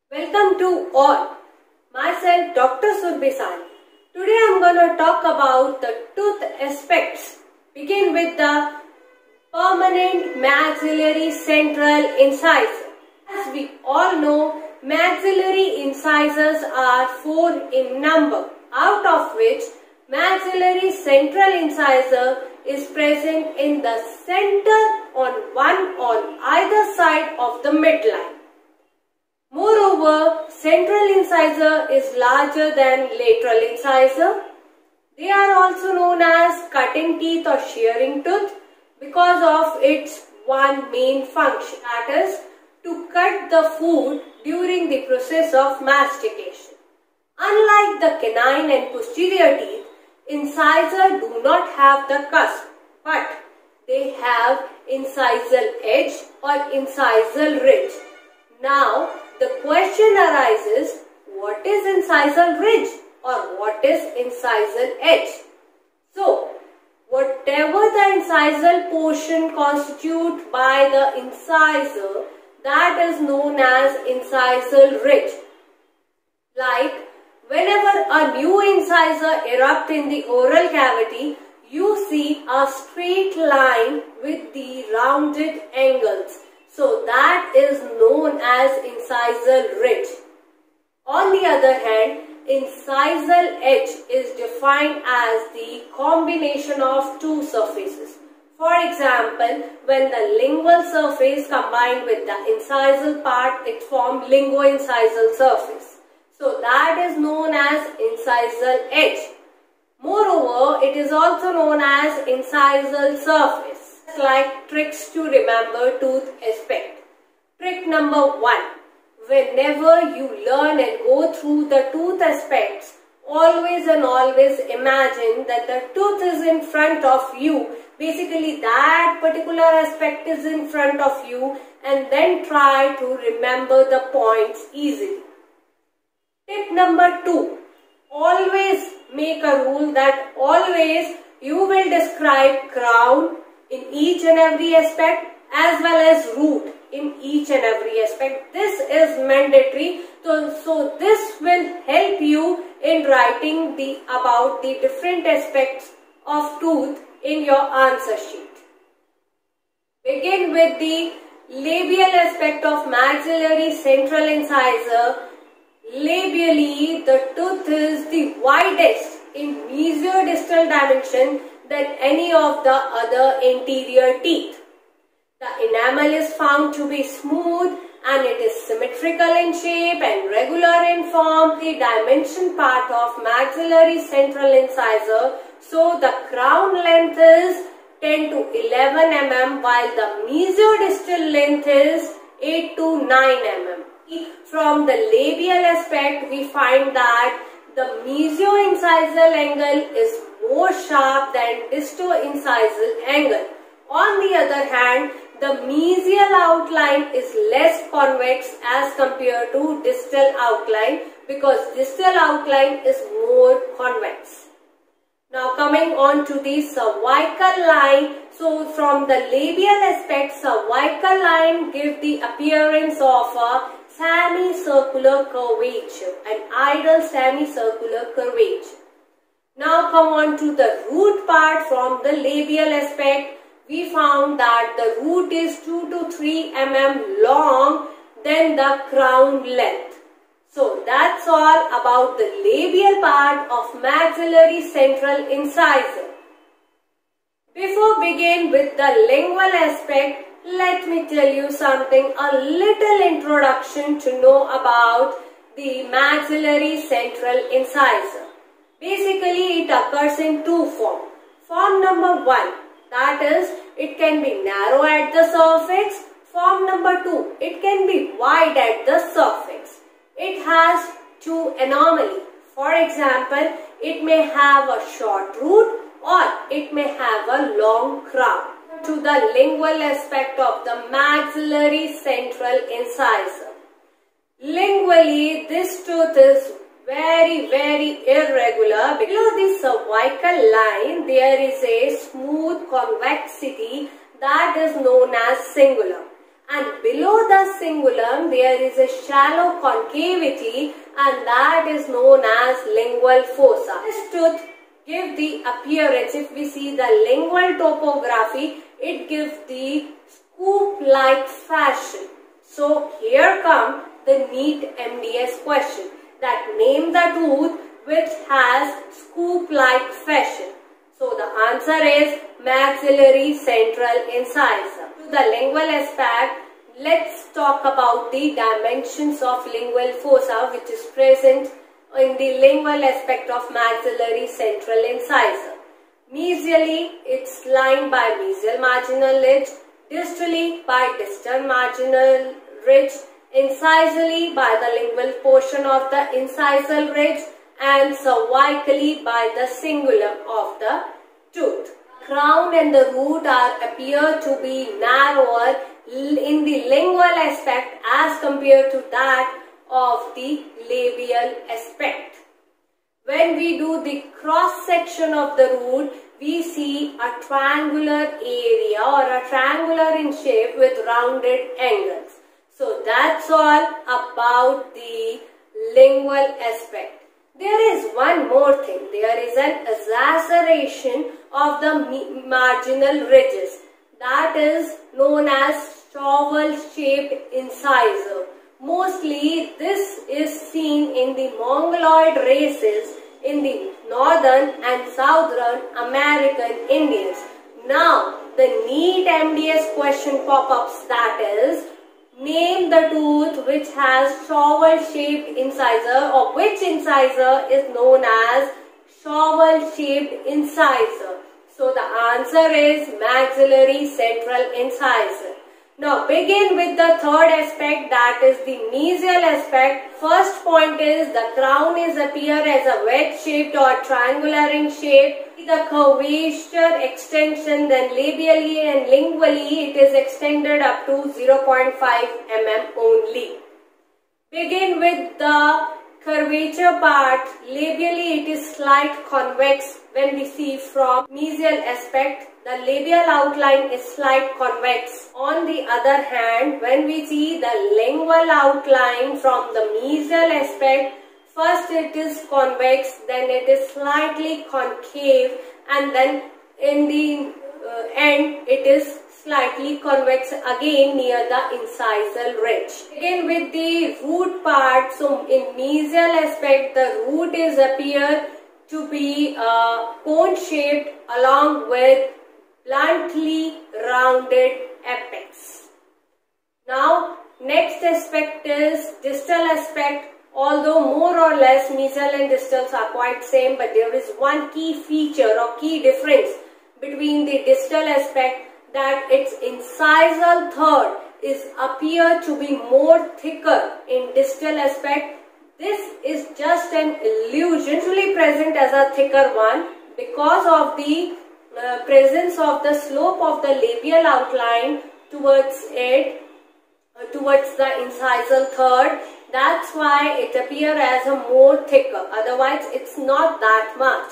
Welcome to all. Myself Dr. Surbhi Sani. Today I am going to talk about the tooth aspects. Begin with the permanent maxillary central incisor. As we all know, maxillary incisors are 4 in number, out of which maxillary central incisor is present in the center on either side of the midline. Moreover, central incisor is larger than lateral incisor. They are also known as cutting teeth or shearing tooth because of its one main function, that is to cut the food during the process of mastication. Unlike the canine and posterior teeth, incisors do not have the cusp, but they have incisal edge or incisal ridge. Now, the question arises, what is incisal ridge or what is incisal edge? So, whatever the incisal portion constituted by the incisor, that is known as incisal ridge. Like, whenever a new incisor erupts in the oral cavity, you see a straight line with the rounded angles. So that is known as incisal ridge. On the other hand, incisal edge is defined as the combination of two surfaces. For example, when the lingual surface combined with the incisal part, it forms linguoincisal surface. So that is known as incisal edge. Moreover, it is also known as incisal surface. Like tricks to remember tooth aspect. Trick number 1. Whenever you learn and go through the tooth aspects, always and always imagine that the tooth is in front of you. Basically, that particular aspect is in front of you, and then try to remember the points easily. Tip number 2. Always make a rule that always you will describe crown in each and every aspect as well as root in each and every aspect. This is mandatory. So this will help you in writing about the different aspects of tooth in your answer sheet. Begin with the labial aspect of maxillary central incisor. Labially, the tooth is the widest in mesiodistal dimension than any of the other anterior teeth. The enamel is found to be smooth and it is symmetrical in shape and regular in form. The dimension part of maxillary central incisor, so the crown length is 10 to 11 mm while the mesiodistal length is 8 to 9 mm. From the labial aspect, we find that the mesioincisal angle is more sharp than distoincisal angle. On the other hand, the mesial outline is less convex as compared to distal outline because distal outline is more convex. Now coming on to the cervical line. So from the labial aspect, cervical line gives the appearance of a semicircular curvature, an ideal semicircular curvature. Now come on to the root part. From the labial aspect, we found that the root is 2 to 3 mm long than the crown length. So that's all about the labial part of maxillary central incisor. Before begin with the lingual aspect, let me tell you something, a little introduction to know about the maxillary central incisor. Basically, it occurs in two forms. Form number 1, that is, it can be narrow at the surface. Form number 2, it can be wide at the surface. It has two anomalies. For example, it may have a short root or it may have a long crown. To the lingual aspect of the maxillary central incisor. Lingually, this tooth is very irregular. Below the cervical line, there is a smooth convexity that is known as cingulum. and below the cingulum there is a shallow concavity, and that is known as lingual fossa. This tooth gives the appearance, if we see the lingual topography, it gives the scoop-like fashion. So here come the NEET MDS question, that name the tooth which has scoop-like fashion. So the answer is maxillary central incisor. To the lingual aspect, let's talk about the dimensions of lingual fossa which is present in the lingual aspect of maxillary central incisor. Mesially, it's lined by mesial marginal ridge, distally by distal marginal ridge, incisally by the lingual portion of the incisal ridge, and cervically by the cingulum of the tooth. Crown and the root appear to be narrower in the lingual aspect as compared to that of the labial aspect. When we do the cross section of the root, we see a triangular area or a triangular in shape with rounded angles. So that's all about the lingual aspect. There is one more thing. There is an exacerbation of the marginal ridges, that is known as shovel-shaped incisor. Mostly this is seen in the Mongoloid races in the northern and southern American Indians. Now the NEET MDS question pop-ups, that is, name the tooth which has shovel-shaped incisor, or which incisor is known as shovel-shaped incisor. So the answer is maxillary central incisor. Now begin with the third aspect, that is the mesial aspect. First point is the crown is appear as a wedge-shaped or triangular in shape. The curvature extension, then labially and lingually it is extended up to 0.5 mm only. Begin with the curvature part. Labially it is slight convex. When we see from mesial aspect, the labial outline is slight convex. On the other hand, when we see the lingual outline from the mesial aspect, first it is convex, then it is slightly concave, and then in the end it is slightly convex again near the incisal ridge. Again with the root part, so in mesial aspect the root is appear to be cone shaped along with bluntly rounded apex. Now next aspect is distal aspect. Although more or less mesial and distals are quite same, but there is one key feature or key difference between the distal aspect, that its incisal third is appear to be more thicker in distal aspect. This is just an illusion, usually present as a thicker one because of the presence of the slope of the labial outline towards it, towards the incisal third. That's why it appears as a more thicker, otherwise it's not that much.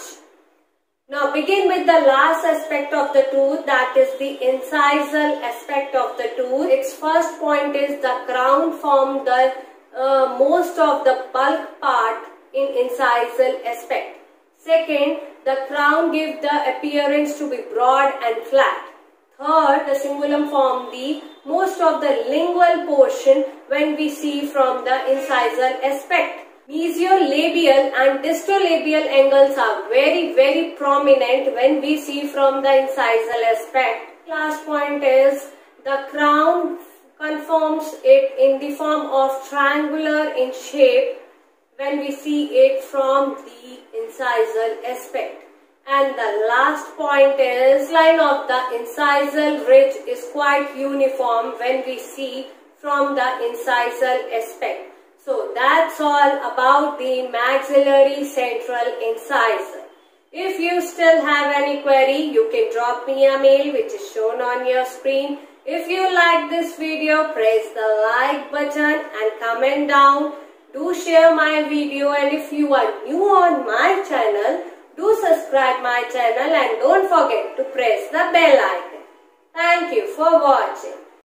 Now begin with the last aspect of the tooth, that is the incisal aspect of the tooth. Its first point is the crown form the most of the bulk part in incisal aspect. Second, the crown gives the appearance to be broad and flat. Third, the cingulum form the most of the lingual portion when we see from the incisal aspect. Mesiolabial and distolabial angles are very prominent when we see from the incisal aspect. Last point is the crown conforms it in the form of triangular in shape when we see it from the incisal aspect. And the last point is line of the incisal ridge is quite uniform when we see from the incisal aspect. So that's all about the maxillary central incisor. If you still have any query, you can drop me a mail which is shown on your screen. If you like this video, press the like button and comment down. Do share my video, and if you are new on my channel, do subscribe my channel and don't forget to press the bell icon. Thank you for watching.